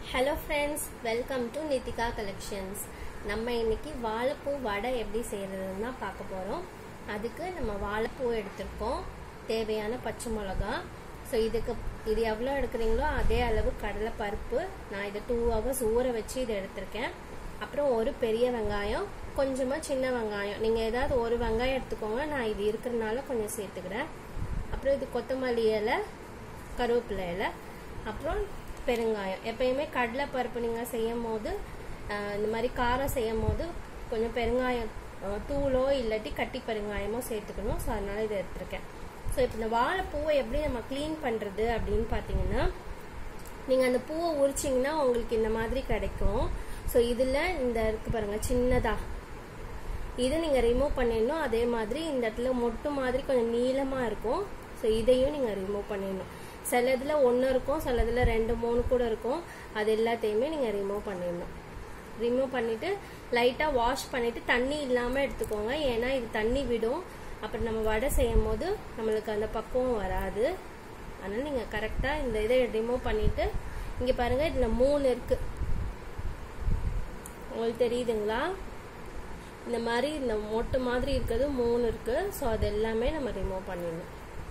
Hello friends, welcome to Nithika Collections. நம்ம இன்னைக்கு வாழைப்பூ வடை எப்படி செய்யறதுன்னு பார்க்க போறோம். அதுக்கு நம்ம வாழைப்பூ எடுத்துக்கோம். தேவையான பச்சை மிளகாய். சோ இது எவ்வளவு எடுக்கறீங்களோ அதே அளவு கடலை பருப்பு. நான் இத 2 hours ஊற வச்சு இத எடுத்துர்க்கேன். அப்புறம் ஒரு பெரிய வெங்காயம், கொஞ்சமா சின்ன வெங்காயம். நீங்க ஏதாவது ஒரு வெங்காயம் எடுத்துக்கோங்க. நான் இது இருக்குறனால கொஞ்சம் சேர்த்துக்கிறேன். அப்புறம் இது கொத்தமல்லி இலை, கருவேப்பிலை இலை, அப்புறம் பெருங்காயம். எப்பயுமே கடலை பருப்பு நீங்க செய்யும்போது இந்த மாதிரி காரம் செய்யும்போது கொஞ்சம் பெருங்காயம் தூளோ இல்லாட்டி கட்டி பெருங்காயமோ சேர்த்துக்கணும். ஸோ அதனால இதை எடுத்துருக்கேன். ஸோ இப்போ இந்த வாழைப்பூவை எப்படி நம்ம க்ளீன் பண்றது அப்படின்னு பார்த்தீங்கன்னா, நீங்க அந்த பூவை உரிச்சிங்கன்னா உங்களுக்கு இந்த மாதிரி கிடைக்கும். ஸோ இதுல இந்த இருக்கு பாருங்க சின்னதா, இதை நீங்க ரிமூவ் பண்ணிடணும். அதே மாதிரி இந்த இடத்துல மொட்டு மாதிரி கொஞ்சம் நீளமா இருக்கும். ஸோ இதையும் நீங்க ரிமூவ் பண்ணிடணும். சில இதுல 1 இருக்கும், சில இதுல 2, 3 கூட இருக்கும். அது எல்லாத்தையுமே நீங்க ரிமூவ் பண்ணிடணும். ரிமூவ் பண்ணிட்டு லைட்டா வாஷ் பண்ணிட்டு தண்ணி இல்லாம எடுத்துக்கோங்க. ஏன்னா இது தண்ணி விடும். அப்புறம் நம்ம வடை செய்யும் போது நம்மளுக்கு அந்த பக்குவம் வராது. அதனால நீங்க கரெக்டா இந்த இதை ரிமூவ் பண்ணிட்டு, இங்க பாருங்க இதுல 3 இருக்கு. உங்களுக்கு தெரியுதுங்களா? இந்த மாதிரி இந்த மொட்டு மாதிரி இருக்கிறது 3 இருக்கு. ஸோ அது எல்லாமே நம்ம ரிமூவ் பண்ணிடணும்.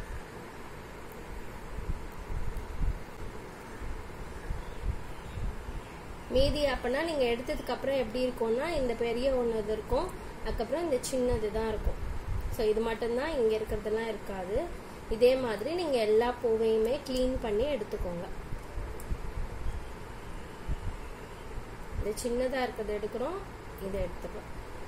மீதி அப்பனா நீங்க எடுத்ததுக்கு அப்புறம் எப்படி இருக்கும்னா, இந்த பெரிய ஒன்று இது இருக்கும், அதுக்கப்புறம் இந்த சின்னது தான் இருக்கும். ஸோ இது மட்டும்தான், இங்க இருக்கிறதெல்லாம் இருக்காது. இதே மாதிரி நீங்க எல்லா பூவையுமே கிளீன் பண்ணி எடுத்துக்கோங்க. இது சின்னதா இருக்கிறது எடுக்கிறோம், இதை எடுத்துக்கலாம்.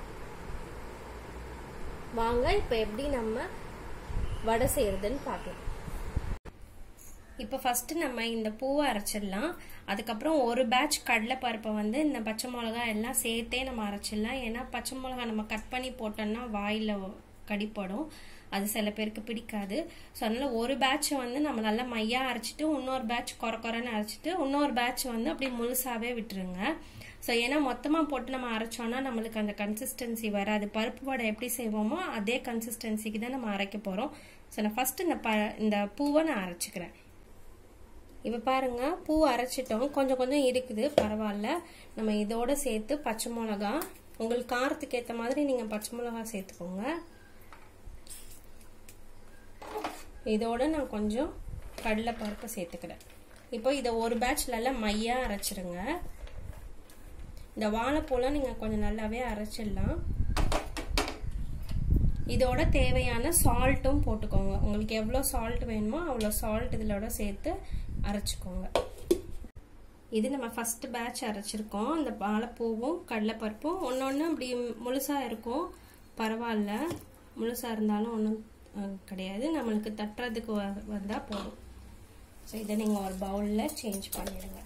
வாங்க இப்ப எப்படி நம்ம வடை செய்யறதுன்னு பார்க்கலாம். இப்போ ஃபர்ஸ்ட் நம்ம இந்த பூவை அரைச்சிடலாம். அதுக்கப்புறம் ஒரு பேட்ச் கடலை பருப்பை வந்து இந்த பச்சை மிளகாய் எல்லாம் சேர்த்தே நம்ம அரைச்சிடலாம். ஏன்னா பச்சை மிளகாய் நம்ம கட் பண்ணி போட்டோம்னா வாயில கடிப்படும், அது சில பேருக்கு பிடிக்காது. ஸோ அதனால ஒரு பேட்சை வந்து நம்ம நல்லா மையா அரைச்சிட்டு, இன்னொரு பேட்ச் குறைன்னு அரைச்சிட்டு, இன்னொரு பேட்ச் வந்து அப்படியே முழுசாவே விட்டுருங்க. ஸோ ஏன்னா மொத்தமா போட்டு நம்ம அரைச்சோம்னா நம்மளுக்கு அந்த கன்சிஸ்டன்சி வராது. பருப்பு வடை எப்படி செய்வோமோ அதே கன்சிஸ்டன்சிக்கு தான் நம்ம அரைக்க போறோம். ஸோ நான் ஃபர்ஸ்ட் இந்த பூவை நான் அரைச்சிக்கிறேன். இப்ப பாருங்க, பூ அரைச்சிட்டோம். கொஞ்சம் கொஞ்சம் இருக்குது, பரவாயில்ல. நம்ம இதோட சேர்த்து பச்சை மிளகா, உங்களுக்கு காரத்துக்கு ஏற்ற மாதிரி நீங்க பச்சை மிளகா சேர்த்துக்கோங்க. இதோட நான் கொஞ்சம் கடலை பருப்பு சேர்த்துக்கிறேன். இப்போ இதை ஒரு பேட்ச்ல எல்லாம் மையா அரைச்சிருங்க. இந்த வாழைப்பூலாம் நீங்க கொஞ்சம் நல்லாவே அரைச்சிடலாம். இதோட தேவையான சால்ட்டும் போட்டுக்கோங்க. உங்களுக்கு எவ்வளவு சால்ட் வேணுமோ அவ்வளவு சால்ட் இதோட சேர்த்து அரைச்சுக்கோங்க. இது நம்ம ஃபர்ஸ்ட் பேட்ச் அரைச்சிருக்கோம். இந்த வாழைப்பூவும் கடலைப்பருப்பும் ஒன்னொன்னு அப்படி முழுசா இருக்கும், பரவாயில்ல. முழுசா இருந்தாலும் ஒன்றும் கிடையாது, நம்மளுக்கு தட்டுறதுக்கு வந்தா போதும். ஸோ இதை நீங்க ஒரு பவுல்ல சேஞ்ச் பண்ணிடுங்க.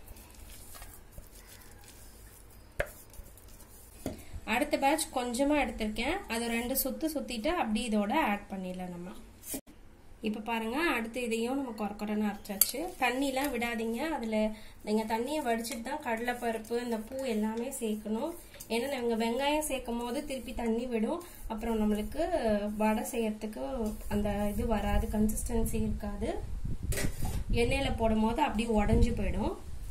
அடுத்த பேட்ச் கொஞ்சமா எடுத்திருக்கேன், அது 2 சுத்து சுத்திட்டு அப்படி இதோட ஆட் பண்ணிடலாம் நம்ம. இப்ப பாருங்க, அடுத்து இதையும் நம்ம குறைன்னு அரைச்சாச்சு. தண்ணிலாம் விடாதீங்க. அதுல நீங்க தண்ணியை வடிச்சிட்டு தான் கடலை பருப்பு இந்த பூ எல்லாமே சேர்க்கணும். ஏன்னா நாங்க வெங்காயம் சேர்க்கும் போது திருப்பி தண்ணி விடும், அப்புறம் நம்மளுக்கு வடை செய்யறதுக்கு அந்த இது வராது, கன்சிஸ்டன்சி இருக்காது. எண்ணெயில போடும் போது அப்படியே உடஞ்சு போயிடும்.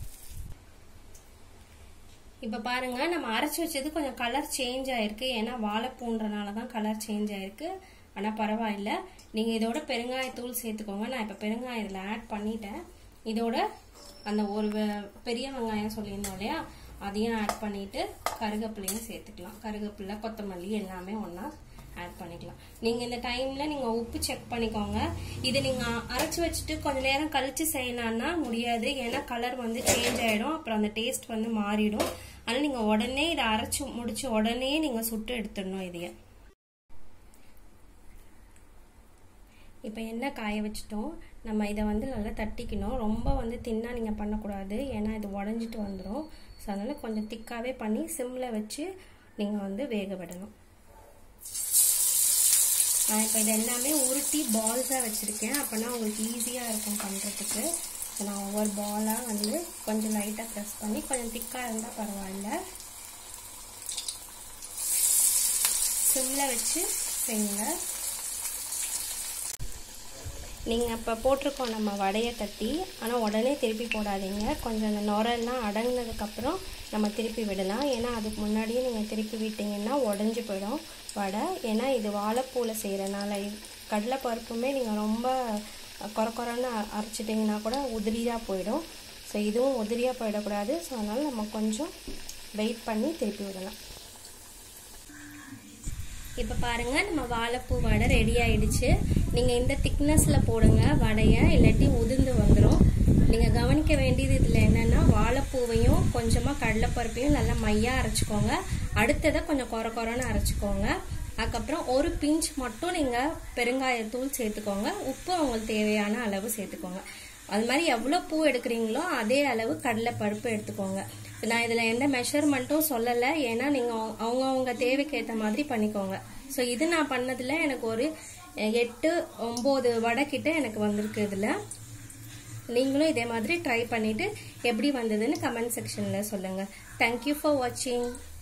இப்ப பாருங்க, நம்ம அரைச்சு வச்சது கொஞ்சம் கலர் சேஞ்ச் ஆயிருக்கு. ஏன்னா வாழைப்பூன்றனாலதான் கலர் சேஞ்ச் ஆயிருக்கு. ஆனா பரவாயில்ல, நீங்க இதோட பெருங்காயத்தூள் சேர்த்துக்கோங்க. நான் இப்ப பெருங்காயம் இதுல ஆட் பண்ணிட்டேன். இதோட அந்த ஒரு பெரிய வெங்காயம் சொல்லியிருந்தோம் இல்லையா, அதையும் ஆட் பண்ணிட்டு கருவேப்பிலையும் சேர்த்துக்கலாம். கருவேப்பிலை, கொத்தமல்லி எல்லாமே ஒன்னா ஆட் பண்ணிக்கலாம். நீங்க இந்த டைம்ல நீங்க உப்பு செக் பண்ணிக்கோங்க. இது நீங்க அரைச்சு வச்சுட்டு கொஞ்ச நேரம் கழிச்சு செய்யலாம்னா முடியாது. ஏன்னா கலர் வந்து சேஞ்ச் ஆயிடும், அப்புறம் அந்த டேஸ்ட் வந்து மாறிடும். அதனால நீங்க உடனே இதை அரைச்சு முடிச்சு உடனே நீங்க சுட்டு எடுத்துடணும் இதைய. இப்ப எண்ணெய் காய வச்சுட்டோம். நம்ம இதை வந்து நல்லா தட்டிக்கணும். ரொம்ப வந்து தின்னா நீங்க பண்ணக்கூடாது, ஏன்னா இது உடஞ்சிட்டு வந்துடும். ஸோ அதனால கொஞ்சம் திக்காவே பண்ணி சிம்ல வச்சு நீங்க வந்து வேக விடணும். நான் இப்ப இது எல்லாமே உருட்டி பால்ஸா வச்சிருக்கேன், அப்பனா உங்களுக்கு ஈஸியா இருக்கும் பண்றதுக்கு. நான் ஒவ்வொரு பாலா வந்து கொஞ்சம் லைட்டா ப்ரெஸ் பண்ணி, கொஞ்சம் திக்கா இருந்தா பரவாயில்ல, சிம்ல வச்சு செய்யுங்க. நீங்கள் இப்போ போட்டிருக்கோம் நம்ம வடையை தட்டி, ஆனால் உடனே திருப்பி போடாதீங்க. கொஞ்சம் அந்த நுரெல்லாம் அடங்கினதுக்கப்புறம் நம்ம திருப்பி விடலாம். ஏன்னா அதுக்கு முன்னாடியே நீங்கள் திருப்பி விட்டிங்கன்னா உடஞ்சி போயிடும் வடை. ஏன்னா இது வாழைப்பூவில் செய்கிறனால. கடலைப்பருப்புமே நீங்கள் ரொம்ப குறன்னு அரைச்சிட்டிங்கன்னா கூட உதிரியாக போயிடும். ஸோ இதுவும் உதிரியாக போயிடக்கூடாது. ஸோ அதனால் நம்ம கொஞ்சம் வெயிட் பண்ணி திருப்பி விடலாம். இப்போ பாருங்கள், நம்ம வாழைப்பூ வடை ரெடி ஆகிடுச்சு. நீங்கள் இந்த திக்னஸில் போடுங்க வடையை, இல்லாட்டி உதிர்ந்து வந்துடும். நீங்கள் கவனிக்க வேண்டியது இதில் என்னென்னா, வாழைப்பூவையும் கொஞ்சமாக கடலைப்பருப்பையும் நல்லா மையாக அரைச்சிக்கோங்க. அடுத்ததை கொஞ்சம் குறன்னு அரைச்சிக்கோங்க. அதுக்கப்புறம் ஒரு பிஞ்ச் மட்டும் நீங்கள் பெருங்காயத்தூள் சேர்த்துக்கோங்க. உப்பு உங்களுக்கு தேவையான அளவு சேர்த்துக்கோங்க. அது மாதிரி எவ்வளோ பூ எடுக்கிறீங்களோ அதே அளவு கடலைப்பருப்பு எடுத்துக்கோங்க. நான் இதில் எந்த மெஷர்மெண்ட்டும் சொல்லலை, ஏன்னா நீங்கள் அவங்கவுங்க தேவைக்கு ஏற்ற மாதிரி பண்ணிக்கோங்க. ஸோ இது நான் பண்ணதில் எனக்கு ஒரு 8-9 வடை கிட்ட எனக்கு வந்திருக்கு. இதில் நீங்களும் இதே மாதிரி ட்ரை பண்ணிவிட்டு எப்படி வந்ததுன்னு கமெண்ட் செக்ஷனில் சொல்லுங்கள். தேங்க்யூ ஃபார் வாட்சிங்.